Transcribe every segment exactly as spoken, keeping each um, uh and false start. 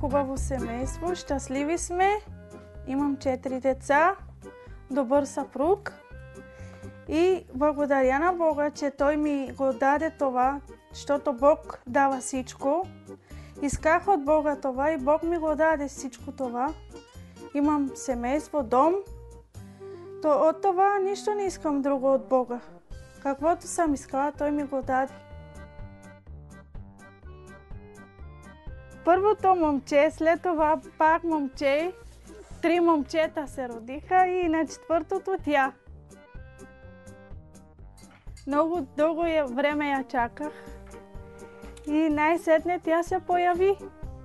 хубаво семейство, щастливи сме. Имам четири деца, добър съпруг. И благодаря на Бога, че Той ми го даде това, защото Бог дава всичко. Исках от Бога това и Бог ми го даде всичко това. Имам семейство, дом. То от това нищо не искам друго от Бога. Каквото съм искала, Той ми го даде. Първото момче, след това пак момче, три момчета се родиха и на четвъртото тя. Много дълго време я чаках и най-сетне тя се появи.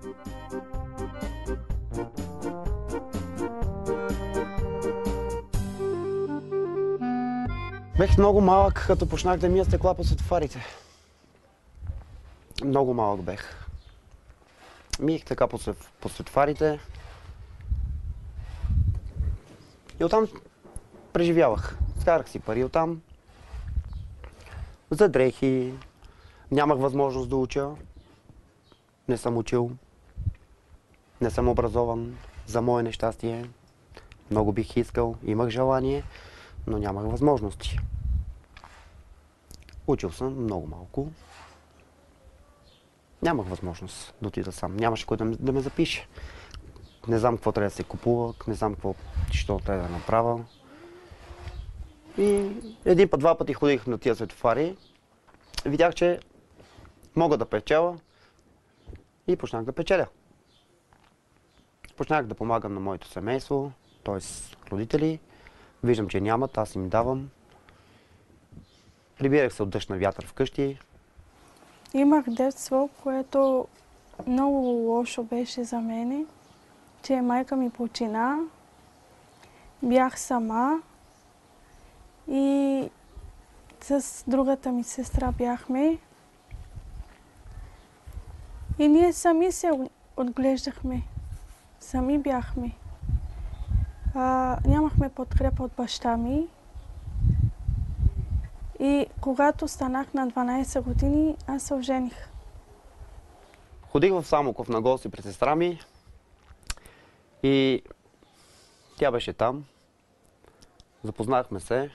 Бех много малък, като почнах да мия стъкла по светофарите. Много малък бех. Миех така по, по светофарите и оттам преживявах. Скарах си пари оттам. За дрехи. Нямах възможност да уча. Не съм учил. Не съм образован. За мое нещастие. Много бих искал. Имах желание, но нямах възможности. Учил съм много малко. Нямах възможност да отида сам. Нямаше кой да, да ме запише. Не знам какво трябва да се купува, не знам какво що трябва да направя. И един път, два пъти ходих на тия светофари. Видях, че мога да печеля и почнах да печеля. Почнах да помагам на моето семейство, т.е. родители. Виждам, че нямат, аз им давам. Прибирах се от дъжд на вятър вкъщи. Имах детство, което много лошо беше за мене, че майка ми почина. Бях сама и с другата ми сестра бяхме. И ние сами се отглеждахме. Сами бяхме. А, нямахме подкрепа от баща ми. И когато станах на дванайсет години, аз се ожених. Ходих в Самоков на гости при сестра ми и тя беше там. Запознахме се.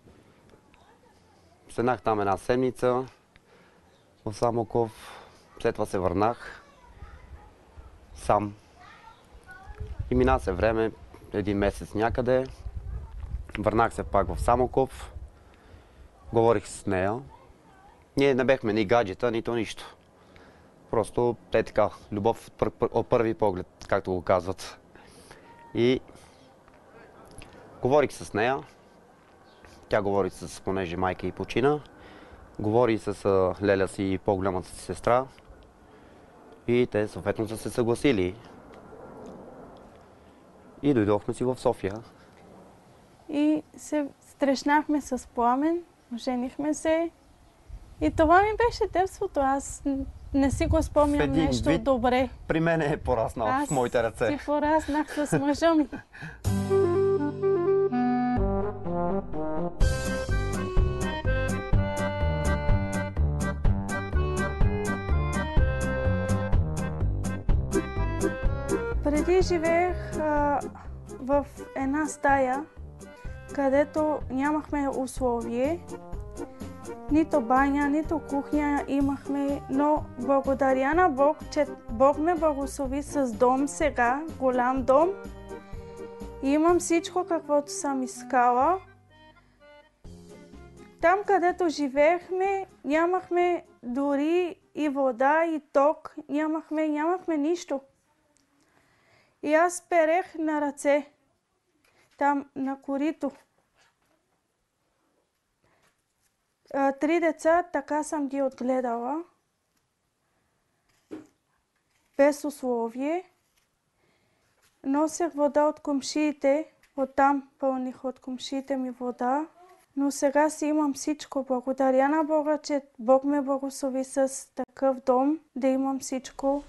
Седнах там една седмица в Самоков. След това се върнах сам. И мина се време, един месец някъде. Върнах се пак в Самоков. Говорих с нея. Ние не бехме ни гаджета, нито нищо. Просто е така, любов от първи поглед, както го казват. И говорих с нея. Тя говори с, понеже майка ѝ почина. Говори с Леля си и по-голямата си сестра. И те съответно са се съгласили. И дойдохме си в София. И се срещнахме с Пламен, женихме се. И това ми беше детството. Аз не си го спомням нещо вид, добре. При мен е пораснал аз в моите ръце. Аз си пораснах с мъжа ми. Преди живеех а, в една стая, където нямахме условие. Нито баня, нито кухня имахме, но благодаря на Бог, че Бог ме благослови с дом сега, голям дом. И имам всичко, каквото съм искала. Там, където живеехме, нямахме дори и вода, и ток, нямахме, нямахме нищо. И аз перех на ръце, там на корито. Три деца, така съм ги отгледала, без условие. Носех вода от комшиите, оттам пълних от комшиите ми вода. Но сега си имам всичко. Благодаря на Бога, че Бог ме благослови с такъв дом, да имам всичко.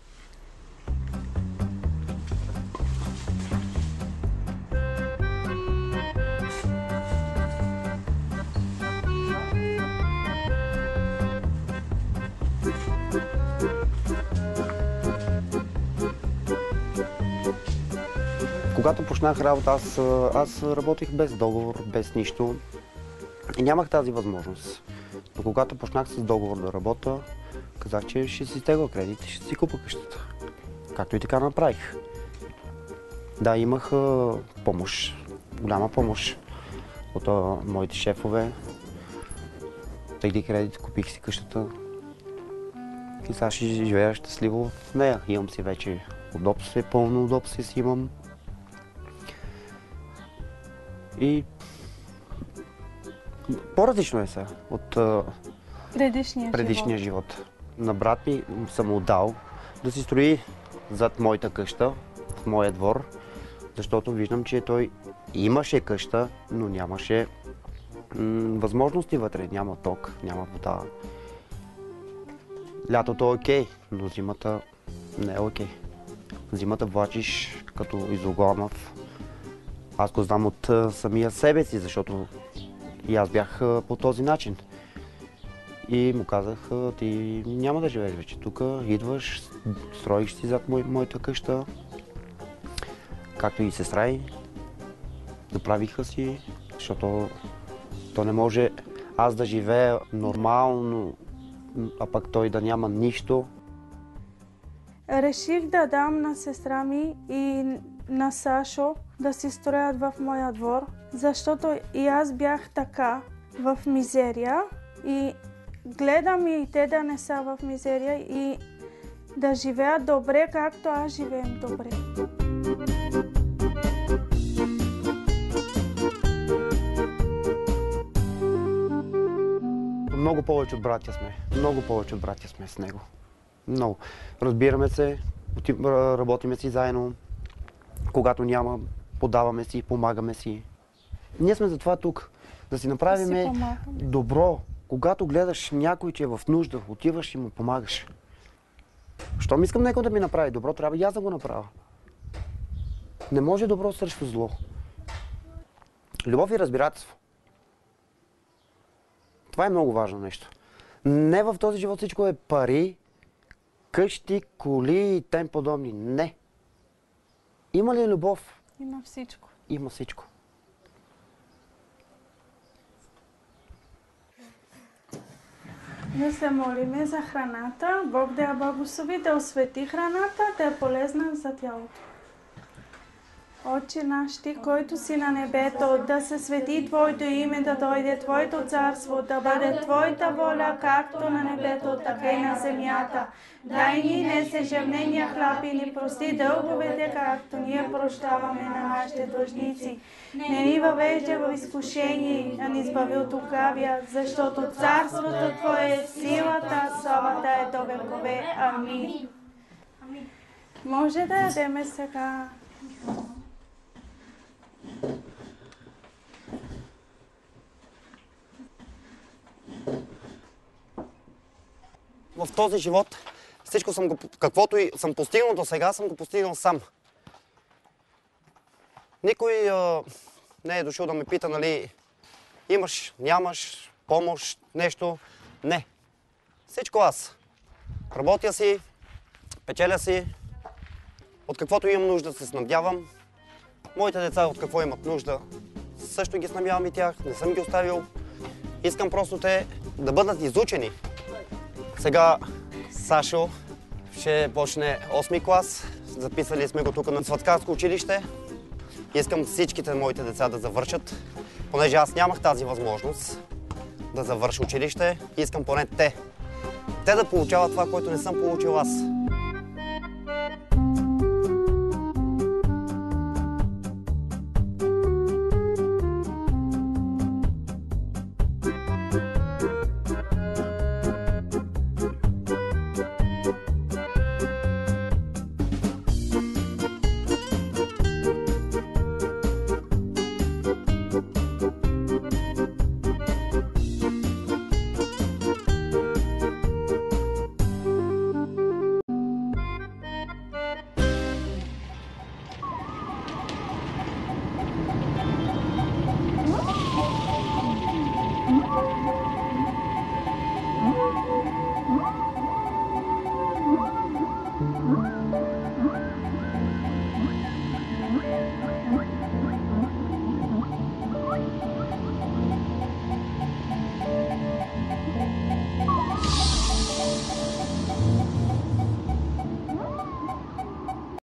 Когато почнах работа, аз, аз работих без договор, без нищо и нямах тази възможност. Но когато почнах с договор да работя, казах, че ще си тегла кредит и ще си купа къщата. Както и така направих. Да, имах а, помощ, голяма помощ от а, моите шефове. Тегли кредит, купих си къщата и сега ще живея щастливо в нея. Имам си вече удобствие, пълно удобствие си имам. И по-различно е сега от а, предишния, предишния живот. живот. На брат ми съм отдал да си строи зад моята къща, в моя двор, защото виждам, че той имаше къща, но нямаше м- възможности вътре. Няма ток, няма вода. Лятото е окей, но зимата не е окей. Зимата влачиш като изогламав. Аз го знам от а, самия себе си, защото и аз бях а, по този начин. И му казах, ти няма да живееш вече тук, идваш, строиш си зад мой, моята къща, както и сестра й, доправиха си, защото то не може аз да живея нормално, а пък той да няма нищо. Реших да дам на сестра ми и на Сашо да си строят в моя двор, защото и аз бях така в мизерия и гледам и те да не са в мизерия и да живеят добре, както аз живеем добре. Много повече от братя сме. Много повече от братя сме с него. Много. Разбираме се, работиме си заедно. Когато няма, подаваме си, помагаме си. Ние сме за това тук. Да си направим добро. Когато гледаш някой, че е в нужда, отиваш и му помагаш. Щом искам някой да ми направи добро, трябва и аз да го направя. Не може добро срещу зло. Любов и разбирателство. Това е много важно нещо. Не в този живот всичко е пари, къщи, коли и тем подобни. Не. Има ли любов? Има всичко. Има всичко. Да се молиме за храната. Бог да я благослови, да освети храната, да е полезна за тялото. Отче наш, Ти, който си на небето, да се свети Твоето име, да дойде Твоето царство, да бъде Твоята воля, както на небето, така и на земята. Дай ни днес ежедневния хляб и ни прости дълговете, както ние прощаваме на нашите длъжници. Не ни въвеждай в изкушение, а ни избави от лукавия, защото царството Твое, силата, славата е до векове. Амин. Може да ядеме сега. В този живот всичко съм го, каквото и съм постигнал до сега, съм го постигнал сам. Никой а, не е дошъл да ме пита, нали, имаш, нямаш, помощ, нещо. Не. Всичко аз. Работя си, печеля си, от каквото имам нужда се снабдявам. Моите деца от какво имат нужда, също ги снабдявам и тях, не съм ги оставил. Искам просто те да бъдат изучени. Сега Сашо ще почне осми клас. Записали сме го тук на Цваткарско училище. Искам всичките моите деца да завършат, понеже аз нямах тази възможност да завърша училище. Искам поне те. Те да получават това, което не съм получил аз.